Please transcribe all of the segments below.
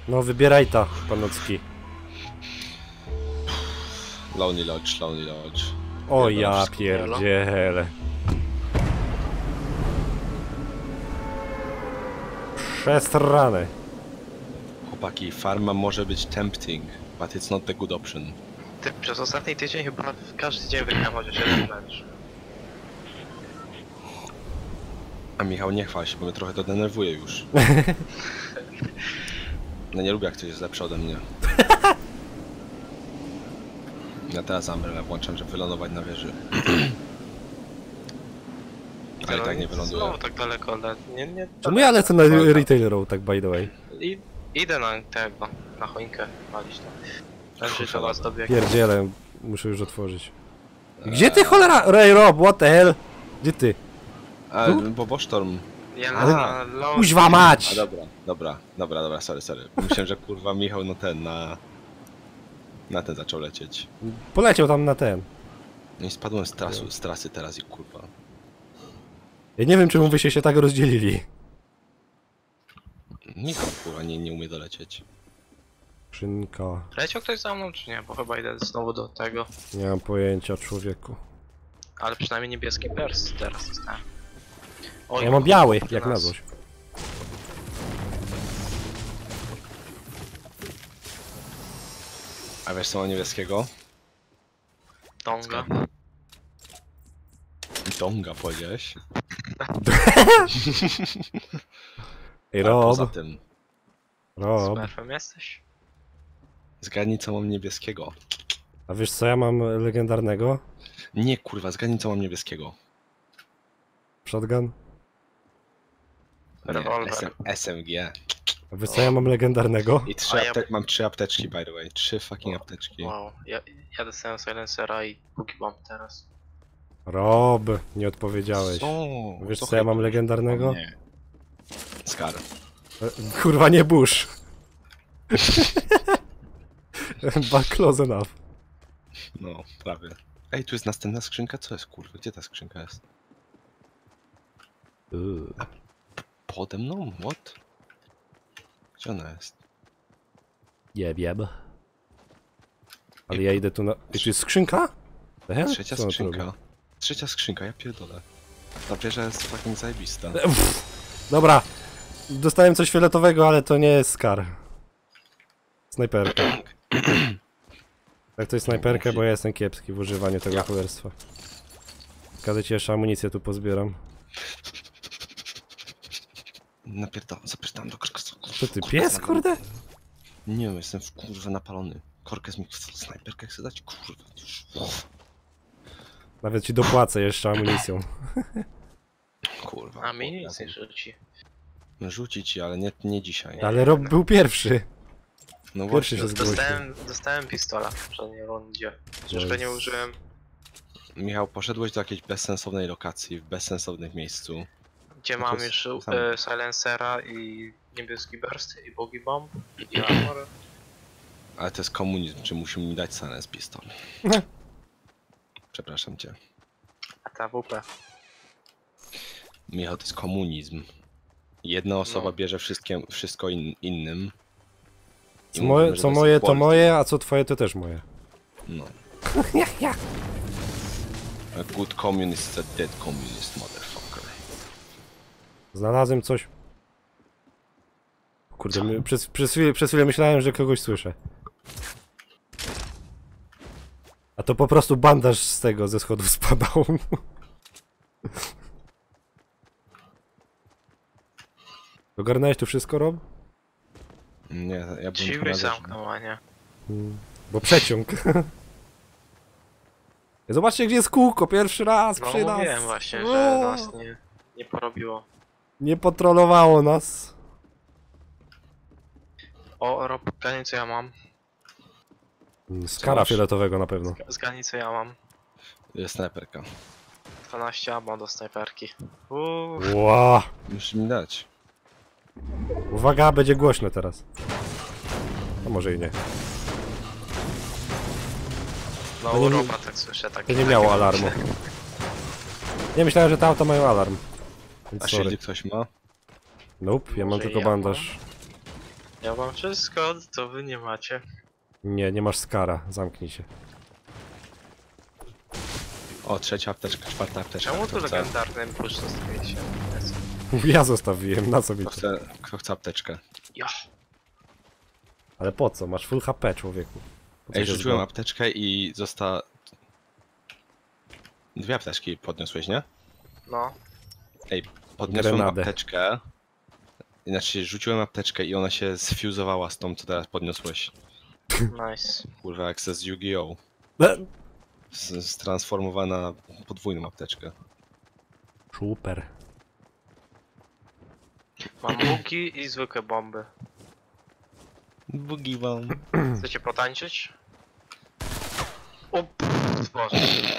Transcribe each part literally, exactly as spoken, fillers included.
No wybieraj ta, panocki. Lonely Lodge, Lonely Lodge. O ja pierdziele. Przestrane. Chłopaki, farma może być tempting, but it's not the good option. Ty przez ostatni tydzień chyba każdy dzień wygrałem chociaż jeden mecz. A Michał, nie chwal się, bo mnie trochę to denerwuje już. No nie lubię, jak ktoś jest lepszy ode mnie. Ja teraz Umbrella włączam, żeby wylądować na wieży. Ale i tak nie wyląduję. Znowu tak daleko, ale nie, nie... Czemu ja lecę na Retail Row, tak by the way? I, idę na tego, na choinkę walić tam. Także to was dobiegł. Pierdziele, muszę już otworzyć. Gdzie ty cholera? Ray Rob, what the hell? Gdzie ty? A, bo Bosztorm. Ja A, na low... Kuźwa A mać! dobra, dobra, dobra, dobra, sorry, sorry. Myślałem, że kurwa Michał no ten, na... Na ten zaczął lecieć. Poleciał tam na ten. No i spadłem z, trasu, z trasy teraz i kurwa. Ja nie wiem, czemu wy się, się tak rozdzielili. Michał kurwa nie, nie umie dolecieć. Skrzynka. Leciał ktoś za mną czy nie? Bo chyba idę znowu do tego. Nie mam pojęcia, człowieku. Ale przynajmniej niebieski pers teraz dostałem. Oj, Ja mam biały, jak nas. na złość. A wiesz co mam niebieskiego? Tonga. Donga powiedziałeś? Ej, A poza Rob, tym, Rob. Smurfem jesteś? zgadnij co mam niebieskiego. A wiesz co ja mam legendarnego? Nie kurwa, zgadnij co mam niebieskiego. Shotgun? Nie, Rewolwer. SM, S M G. A wiesz co ja mam legendarnego? I trzy A ja- apte mam trzy apteczki by the way. Trzy fucking apteczki. Wow, ja, ja dostałem silencera i Boogie Bomb teraz. Rob, nie odpowiedziałeś. Co? Wiesz Co co ja mam chyba? legendarnego? Nie. Scar. E, Kurwa, nie Bush. But close enough. No, prawie. Ej, tu jest następna skrzynka? Co jest kurwa? Gdzie ta skrzynka jest? Uuu. Pode mną? What? Gdzie ona jest? Jeb, jeb. Ale ja idę tu na... I tu jest skrzynka? The hell? Trzecia Co ona tu skrzynka. robi? Trzecia skrzynka, ja pierdolę. Ta wieża jest fucking zajebista. E, pff. Dobra. Dostałem coś fioletowego, ale to nie jest Scar. Snajperka. Tak, to jest snajperka, bo ja jestem kiepski w używaniu tego cholerstwa. Każę ci jeszcze amunicję tu pozbieram. Napierdalam, zapytam do korka. To ty pies, kurde? Nie wiem, jestem w kurwa napalony. Korkę mi snajperkę chce dać? Kurwa, już. Nawet ci dopłacę jeszcze amunicją. Kurwa. A mi kurwa. nic nie rzuci. Rzuci ci, ale nie, nie dzisiaj. Ale Rob był pierwszy. No Pierwszy właśnie. się zgłosił. Dostałem, dostałem pistola w poprzedniej rundzie. Chociaż go nie użyłem. Michał, poszedłeś do jakiejś bezsensownej lokacji, w bezsensownym miejscu. Gdzie No to mam jest już sam. e, silencera i niebieski burst i Boogie Bomb i armor. Ale to jest komunizm, czy musimy mi dać silence pistol? Przepraszam cię. A ta W P. Michał, to jest komunizm. Jedna osoba No. bierze wszystkie, wszystko in, innym. I Co moje, mówimy, że co to jest moje to equality. moje, a co twoje to też moje. No. A good communist is a dead communist, motherfucker. Znalazłem coś. Kurde, my, przez, przez, chwilę, przez chwilę myślałem, że kogoś słyszę. A to po prostu bandaż z tego, ze schodów spadał. Ogarnąłeś tu wszystko, Rob? Nie, ja bym Drzwi powiedział, że- zamknął, a nie. Hmm. Bo przeciąg. Zobaczcie, gdzie jest kółko, pierwszy raz No przy nas. mówiłem właśnie, że O! nas nie, nie porobiło. Nie potrolowało nas. O, Rob, zgadnij co ja mam. Skara masz? fioletowego na pewno. Zgadnij co ja mam. Jest snajperka. dwanaście ammo do snajperki. Uuu, Ła. Musisz mi dać. Uwaga, będzie głośno teraz. A może i nie. no To nie u mi- Roba tak słyszę, tak. To nie miało alarmu. Nie myślałem, że te auta mają alarm. Więc A sorry. siedzi ktoś ma? Nope, ja mam Może tylko ja bandaż. Ja mam wszystko, co wy nie macie. Nie, nie masz skara, zamknij się. O, trzecia apteczka, czwarta apteczka. Czemu Kto tu chce? legendarny push zostawiłeś się? Ja zostawiłem, na co mi Kto to? chce, kto chce apteczkę? Ja. Ale po co? Masz full H P, człowieku. Po co Ej, się rzuciłem zgo- apteczkę i została... Dwie apteczki podniosłeś, nie? No. Ej, podniosłem Grenadę. apteczkę. Znaczy, rzuciłem apteczkę i ona się sfuzowała z tą, co teraz podniosłeś. Nice. Kurwa, jak ze z Yu-Gi-Oh! E, Z- Transformowana na podwójną apteczkę. Super. Mam łuki i zwykłe bomby. Bugi wam. Chcecie potańczyć? O, pff, Boże.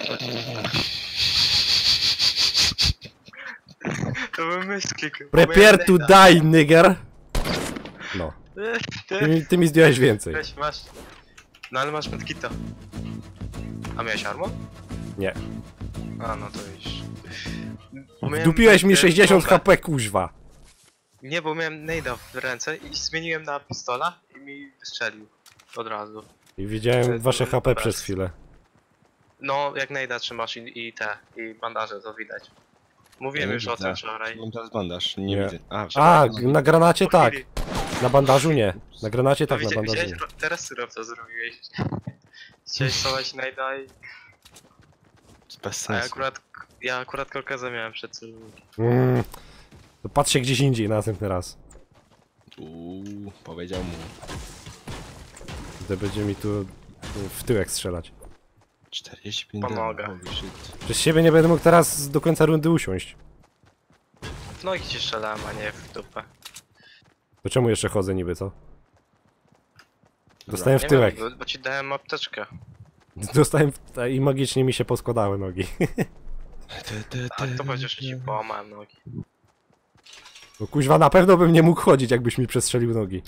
To był myślnik. Prepare to die, nigger! No. Ty mi, ty mi zdjąłeś więcej. Weź, masz. No ale masz medkita. A miałeś armor? Nie. A, no to już. Miałem Wdupiłeś mi e, sześćdziesiąt bombę. H P, kuźwa. Nie, bo miałem nade'a w ręce i zmieniłem na pistola i mi wystrzelił. Od razu. I widziałem wasze H P przez chwilę. No, jak nade'a trzymasz i, i te, i bandaże, to widać. Mówiłem Ja nie już o widzę. tym wczoraj. Mam teraz bandaż, nie, Nie. widzę. A, A, na granacie Po tak. chwili. Na bandażu nie. Na granacie To tak, na widzia- bandażu widziałeś, nie. ro- teraz surowca zrobiłeś. Chciałeś schować nade'a i... bez A ja sensu. akurat, ja akurat kolkezę miałem przed celownikiem. Mm. To patrzcie gdzieś indziej następny raz. Uuu, powiedział mu. To będzie mi tu w tyłek strzelać. czterdzieści pięć Pomogę. dni, holy shit. Przez siebie nie będę mógł teraz do końca rundy usiąść. W nogi ci strzelałem, a nie w dupę. To czemu jeszcze chodzę niby, co? Dobra. Dostałem w Nie tyłek. wiem, bo, bo ci dałem apteczkę. Dostałem w... i magicznie mi się poskładały nogi. A to powiedział, że ci połamałem nogi. No kuźwa, na pewno bym nie mógł chodzić, jakbyś mi przestrzelił nogi.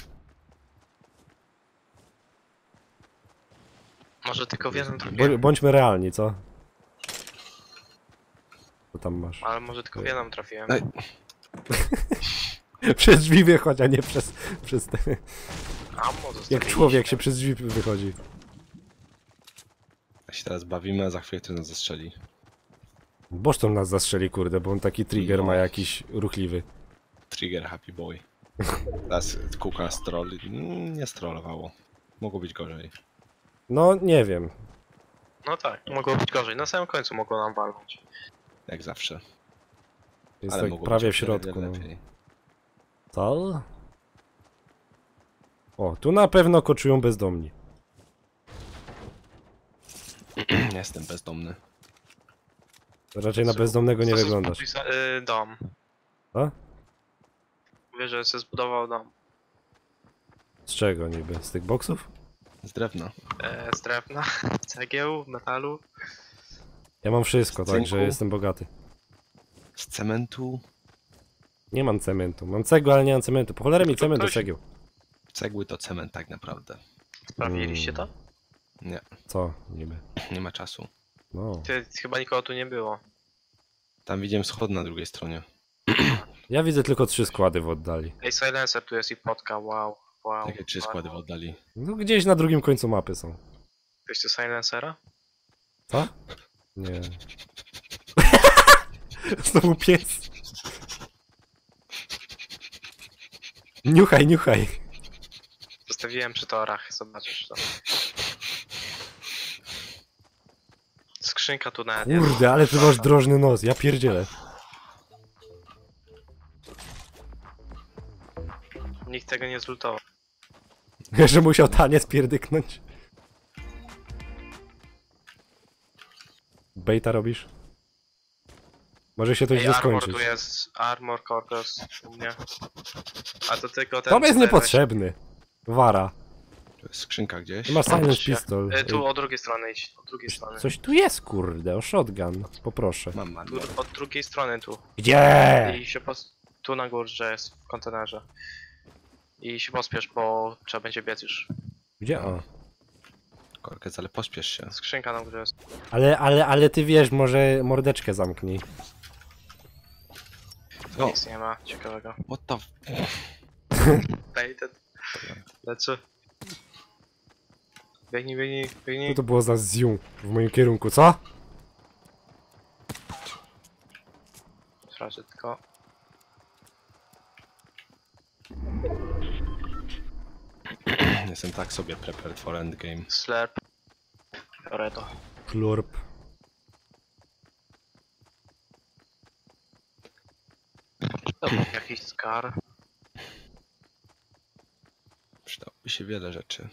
Może tylko w jednym Bo, trafiłem. bądźmy realni, co? Co tam masz? Ale może tylko w jedną trafiłem. Ej. Przez drzwi wychodź, a nie przez... przez te... Ammo Jak zostawiliśmy. człowiek się przez drzwi wychodzi. Ja się teraz bawimy, a za chwilę ktoś nas zastrzeli. Bożton nas zastrzeli, kurde, bo on taki trigger No. ma jakiś ruchliwy. Trigger happy boy. Teraz kółka stroll. Mm, Nie strollowało. Mogło być gorzej. No, nie wiem. No tak, mogło być gorzej. Na samym końcu mogło nam walnąć. Jak zawsze. Jest Ale tak mogło prawie być w o wiele środku. No. lepiej. Co? O, tu na pewno koczują bezdomni. Jestem bezdomny. Raczej na bezdomnego nie Co to wyglądasz. jest podpisa- y, dom. A? Mówię, że sobie zbudował dom. Z czego niby? Z tych boksów? Z drewna. E, z drewna, cegieł, metalu. Ja mam wszystko, Z także cynku? jestem bogaty. Z cementu. Nie mam cementu. Mam cegłę, ale nie mam cementu. Po cholerę mi To cement do ktoś- cegieł. Cegły to cement tak naprawdę. Sprawiliście Mm. to? Nie, Co niby? nie ma czasu. No. Ty, chyba nikogo tu nie było. Tam widziałem schod na drugiej stronie. Ja widzę tylko trzy składy w oddali. Ej, silencer tu jest i potka, wow. Wow. Takie trzy wow. składy w oddali. No gdzieś na drugim końcu mapy są. Ktoś tu silencera? Co? Nie. Znowu pies. Niuchaj, niuchaj. Zostawiłem przy torach, zobaczysz to. Skrzynka tu nawet jest. Kurde, ale ty masz drożny nos, ja pierdzielę. Nikt tego nie zlutował. Że musiał taniec pierdyknąć. Bejta robisz? Może się to Ej, źle armor skończyć. tu jest, armor, korkos u mnie. A to tylko ten... To jest cztery- niepotrzebny. Wara. To jest skrzynka gdzieś. Ty masz silence Patrzcie. pistol. E, tu od drugiej strony idź, od drugiej strony. Coś tu jest, kurde, o shotgun. Poproszę. Mam, mam. Tu, od drugiej strony tu. Gdzie? I się pos... Tu na górze jest w kontenerze. I się pospiesz, bo trzeba będzie biec już. Gdzie? O. Korkec, ale pospiesz się. Skrzynka na górze jest. Ale, ale, ale ty wiesz, może mordeczkę zamknij. O, Nic nie ma ciekawego. what the f... Baited. Lecę. Biegnij, biegnij, Co biegnij. to było za zium w moim kierunku, co? Sprawdzę tylko. Jestem tak sobie prepared for endgame. Slurp. Biorę to. Klurp. Dobra, jakiś skar. Przydałoby się wiele rzeczy.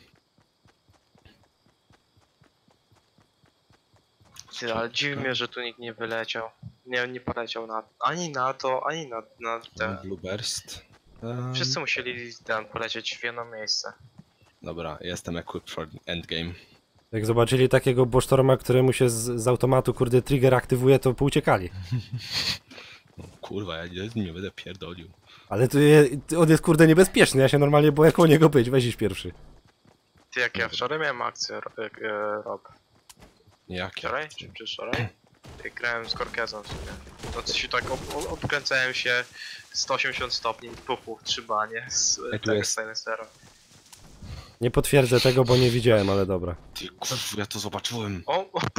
Ty, ale dziwi mnie, że tu nikt nie wyleciał. Nie, nie poleciał na, ani na to, ani na, na te. Blue Burst. Um, Wszyscy musieli tam polecieć w jedno miejsce. Dobra, jestem equipped for endgame. Jak zobaczyli takiego bosztorma, któremu się z, z automatu kurde trigger aktywuje, to pouciekali. No, kurwa, ja nie, nie będę pierdolił. Ale to je, on jest kurde niebezpieczny, ja się normalnie boję koło niego być, weź iść pierwszy. Ty, jak ja wczoraj miałem akcję, Ro- jak, e, Rob. Jakie? Wczoraj? Czy przedwczoraj? Jak grałem z Korkezą w sumie. No coś tak ob ob obkręcałem się sto osiemdziesiąt stopni, pupu, trzy banie z Ej, tu tego jest- Silencera. Nie potwierdzę tego, bo nie widziałem, ale dobra. Ty kurwa, ja to zobaczyłem. O, o,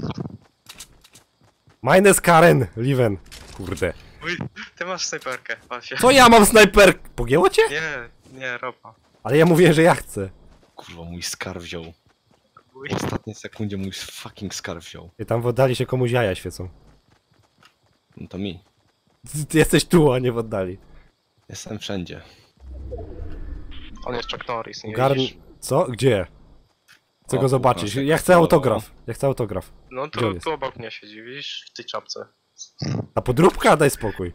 Minus Karen, Liven. Kurde. uj, ty masz snajperkę, Pasie. Co ja mam snajper? Pogięło cię? Nie, nie, Roba. Ale ja mówiłem, że ja chcę. Kurwa, mój skar wziął. Uj. W ostatniej sekundzie mój fucking skar wziął. I tam w oddali się komuś jaja świecą. No to mi. Ty, ty jesteś tu, a nie w oddali. Jestem wszędzie. On jest Chuck Norris, nie Garn... widzisz? Co? Gdzie? Chcę O, go zobaczyć. kurwa, Ja chcę autograf. Ja chcę autograf. No Gdzie to on jest? tu obok mnie siedzi, widzisz? W tej czapce. A podróbka? Daj spokój.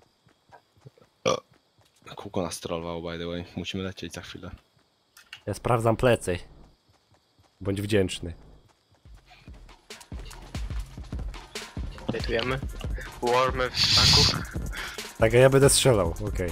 Kółko nas trollowało, by the way. Musimy lecieć za chwilę. Ja sprawdzam plecy. Bądź wdzięczny. Lejtujemy. Warmy w ptaku. Tak, a ja będę strzelał, okej.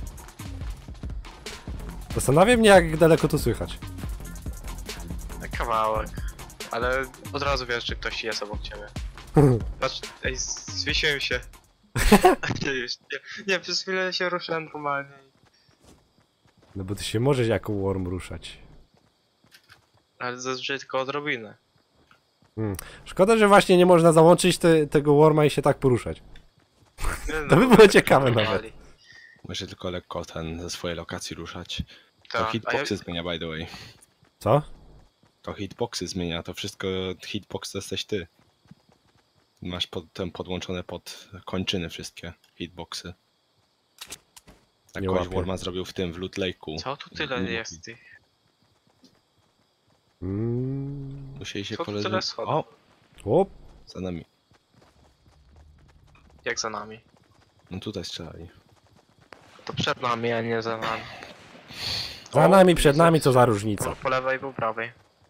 Zastanawiam mnie, jak daleko to słychać. Kawałek. Ale od razu wiesz, czy ktoś jest obok ciebie. Patrz, ej, zwiesiłem się. nie, już nie, nie, przez chwilę się ruszyłem normalnie. No bo ty się możesz jako worm ruszać. Ale zazwyczaj tylko odrobinę. Szkoda, że właśnie nie można załączyć te, tego worma i się tak poruszać. Nie, no, To by było ciekawe normalnie. nawet. Muszę tylko lekko ten ze swojej lokacji ruszać. To Tak, a ja, hitboxy zmienia, by the way. Co? To hitboxy zmienia, to wszystko hitbox to jesteś ty. Masz potem podłączone pod kończyny wszystkie hitboxy. Tak Nie kogoś łapię. Warma zrobił w tym, w Loot Lake'u. co tu tyle Nie jest tych? Mm. Musieli się Co tu koledzy... tyle schodów? O! O, Za nami. Jak za nami? No tutaj strzelali. To przed nami, a nie za nami. za O, nami, przed nami, co za Po, różnica. po lewej, po prawej.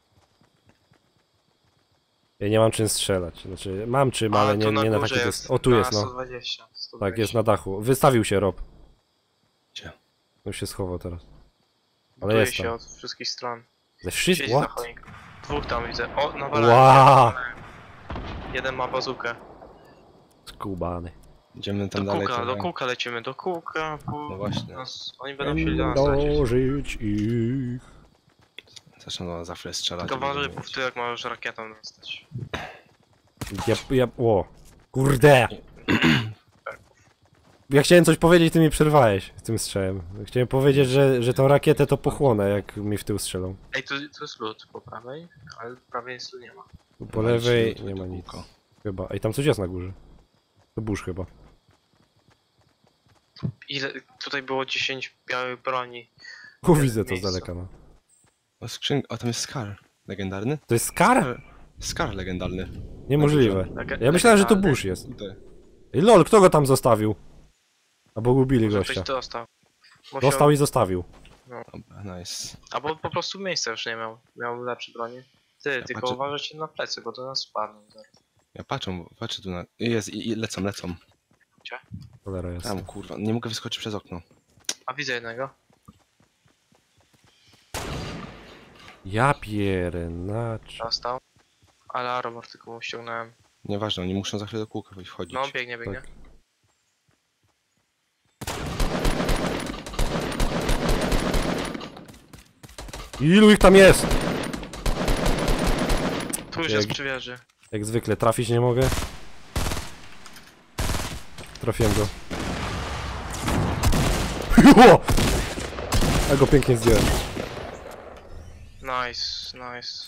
Ja nie mam czym strzelać. Znaczy, mam czym, A, ale nie, tu na nie na górze taki jest. dys... O, tu na jest, no. sto dwadzieścia, sto Tak, jest dwadzieścia. na dachu. Wystawił się, Rob. Gdzie? Już się schował teraz. Ale Buduje jest się tam. od wszystkich stron. Ze Siedzi wszystkich? za What? choinką. Dwóch tam widzę. O, na Wow. Jeden ma bazukę. Skubany. Idziemy tam Do dalej. kółka, do trochę. kółka lecimy, do kółka. Bo No właśnie. nas, oni będą chcieli do nas lecieć. Dożyć ich. Zaczną za chwilę strzelać. Tylko i będą uważaj, bo mówić. w tyłek możesz rakietą dostać. Ja, ja, o. Kurde. Ja chciałem coś powiedzieć, ty mi przerwałeś z tym strzałem. Chciałem powiedzieć, że, że tą rakietę to pochłonę, jak mi w tył strzelą. Ej, tu, tu jest lód po prawej, ale po prawej nic tu nie ma. Po Dawajcie, lewej tutaj nie to ma nic. kółko. Chyba. Ej, tam coś jest na górze. To burz chyba. Ile? Tutaj było dziesięć białych broni. U, widzę to z miejscu. daleka, no. O, skrzyn... o, tam jest Scar. Legendarny? To jest Scar? Scar legendarny. Niemożliwe. Lega- Ja myślałem, że to legendarny. burz jest. Tutaj. Ej, lol, kto go tam zostawił? Albo gubili Może gościa. ktoś dostał. Musiał... Dostał i zostawił. Dobra, nice. Albo po prostu miejsca już nie miał. Miał lepsze bronie. Ty, Ja tylko patrzę- uważajcie na plecy, bo do nas spadną zaraz. Ja patrzę, patrzę tu na... Jest, i, i lecą, lecą. Cholera jest. Tam, kurwa, nie mogę wyskoczyć przez okno. A widzę jednego. Ja pieręcz. Dostał. Ale armor tylko mu ściągnąłem. Nieważne, oni muszą za chwilę do kółka wchodzić. No, biegnie, biegnie. Tak. Ilu ich tam jest? Tu już Jak- jest przy wieży. Jak zwykle, trafić nie mogę. Trafiłem go. O! Ja go pięknie zdjąłem. Nice, nice.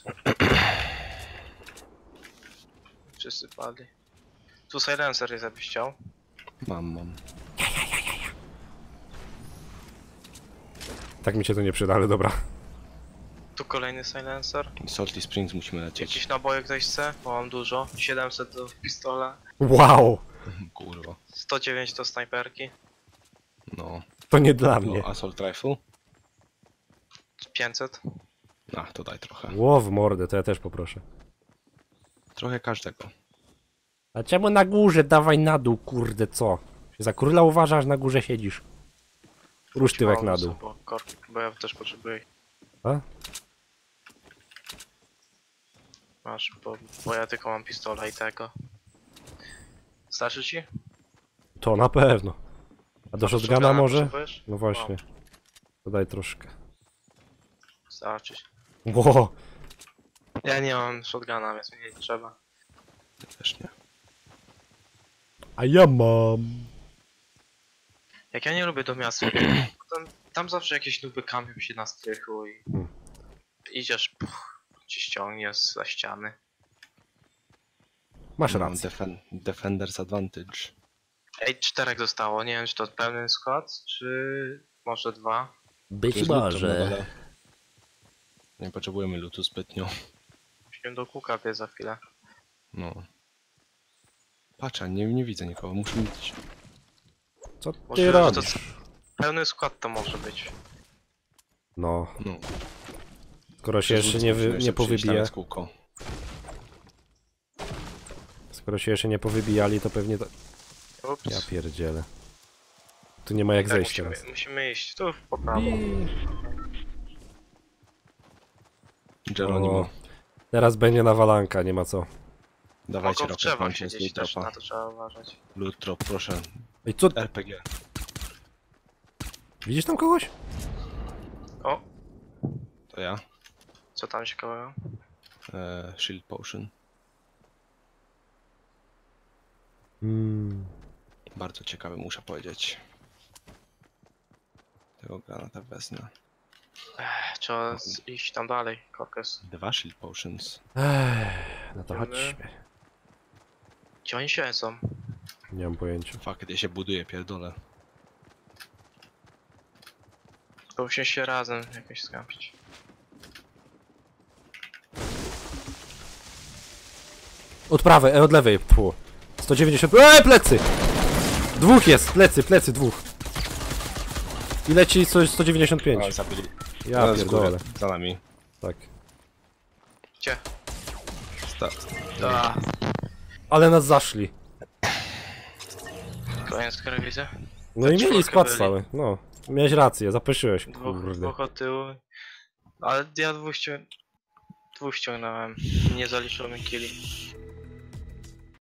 Wszyscy padli. Tu silencer jest, jakbyś chciał. Mam, mam. Tak mi się to nie przyda, ale dobra. Tu kolejny silencer. Salty Springs musimy lecieć. Jakieś naboje ktoś chce? Bo mam dużo. siedemset do pistola. Wow! Kurwa. sto dziewięć do snajperki. No. To nie dla mnie. no Assault Rifle? pięćset. A, to daj trochę. Ło w mordę, to ja też poproszę. Trochę każdego. A czemu na górze? Dawaj na dół, kurde, co? Się za króla uważasz, na górze siedzisz. Rusz tyłek na dół. Bo, korki, bo ja też potrzebuję. A? Masz, bo, bo ja tylko mam pistola i tego. Starczy ci? To na pewno. A do shotguna Shotguna może? potrzebujesz? No właśnie. To daj troszkę. Starczy. Ło! Ja nie mam shotguna, więc mi nie trzeba. Ja też nie. A ja mam. Jak ja nie lubię do miasta, tam, tam zawsze jakieś nuby kamią się na strychu i Hmm. idziesz, puch, ci ściągnie za ściany. Masz Mam rację. defen Defender's Advantage. Ej, czterech zostało, nie wiem czy to pełny skład, czy może dwa. Tu Być jest loot tam na może. dole. Nie potrzebujemy lootu zbytnio. Musimy do kuka biec za chwilę. No. Patrz, a nie, nie widzę nikogo. Muszę mieć... Co Może, ty że to robisz? Pełny skład to może być. No, No. skoro się jeszcze nie, wy, nie powybija, Kółko. skoro się jeszcze nie powybijali, to pewnie to... Ups. Ja pierdzielę. Tu nie ma jak Tak, zejść musimy, teraz. musimy iść, tu po prawo. Geronimo. O, teraz będzie nawalanka, nie ma co. Dawajcie Mogą w rocket drzewach launcher z siedzieć loot też, dropa. na to trzeba uważać. Loot drop, proszę. Ej, co? R P G. Widzisz tam kogoś? O, To ja. co tam ciekawego? E, shield Potion. Hmm. Bardzo ciekawy, muszę powiedzieć. Tego granata wezmę. Ech, trzeba z- iść tam dalej, Korkes. Dwa shield potions. Ech, no to Idziemy. chodźmy. Gdzie oni siedzą? Nie mam pojęcia. Fuck, ja się buduję, pierdolę. To musimy się razem jakoś skampić. Od prawej, e, od lewej. Pfu. sto dziewięćdziesiąt. Eee, plecy! Dwóch jest, plecy, plecy, dwóch. I leci coś sto dziewięćdziesiąt O, pięć. zabili. Ja No, z góry, pierdolę. za nami. Tak. Gdzie? Sta Da. Ale nas zaszli. Koniec, który widzę. No i mieli czwórkę skład byli. cały. No. Miałeś rację, zapeszyłeś. Dwóch, Kurde. dwóch od tyłu. Ale ja dwóch ścią... Dwóch ściągnąłem. Nie zaliczono mi killi.